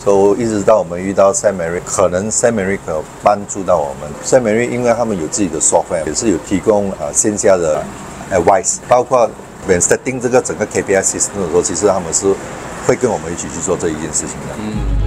所以一直到我们遇到 Sameric， 可能 Sameric 帮助到我们。Sameric 因为他们有自己的 software， 也是有提供线下的advice， 包括 when setting 这个整个 KPI system 的时候，其实他们是会跟我们一起去做这一件事情的。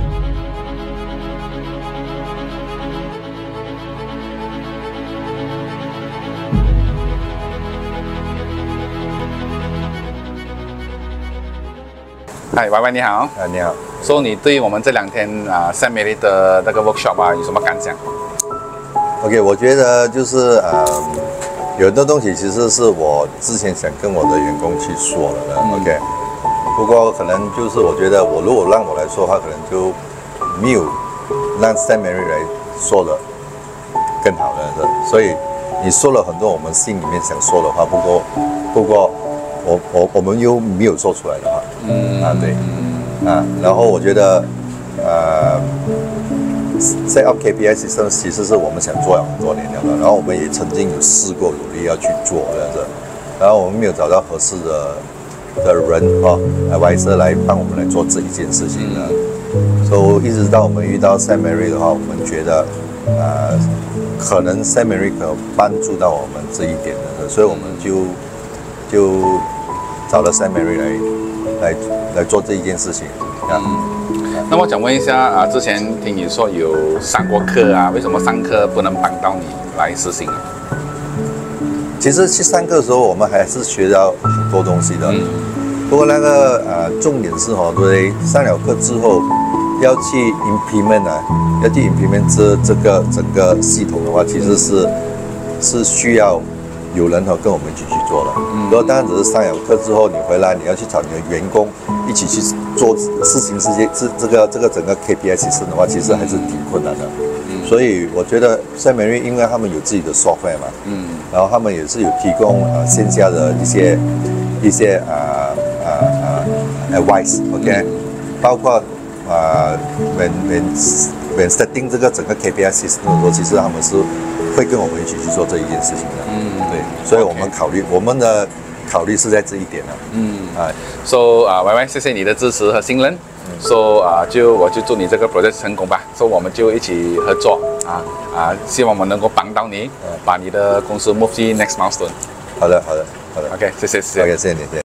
嗨，Y Y 你好。 你好。 说你对我们这2天Sameric 的那个 workshop 有什么感想 ？OK， 我觉得就是有很多东西其实是我之前想跟我的员工去说了的。OK， 不过可能就是我觉得如果让我来说的话，可能就没有让 Sameric 来说的更好的。所以你说了很多我们心里面想说的话，不过我们又没有说出来的话。对。然后我觉得set up KPI system 其实是我们想做了很多年了的，然后我们也曾经有试过努力要去做这样子，然后我们没有找到合适的人advisor 来帮我们来做这一件事情的，所以一直到我们遇到 Sameric 的话，我们觉得可能 Sameric 帮助到我们这一点的，所以我们就找了 Sameric 来做这一件事情。 那我想问一下之前听你说有上过课为什么上课不能帮到你来实行？ 其实去上课的时候，我们还是学到很多东西的。不过那个重点是对，上了课之后要去 implement 这个整个系统的话，其实是需要有人跟我们一起去做的。如果当然只是上了课之后你回来，你要去找你的员工一起去做事情，这个整个 KPI system的话，其实还是挺困难的。所以我觉得 Sameric 因为他们有自己的 software 嘛，然后他们也是有提供线下的一些advice，OK， 包括when setting 这个整个 KPI system 的时候，其实他们是会跟我们一起去做这一件事情的。对，所以我们的考虑是在这一点的。 So Y Y， 谢谢你的支持和信任。So 我就祝你这个 project 成功吧。So 我们就一起合作希望我们能够帮到你，把你的公司 move 去 next milestone。 好的。 OK， 谢谢。 OK， 谢谢你。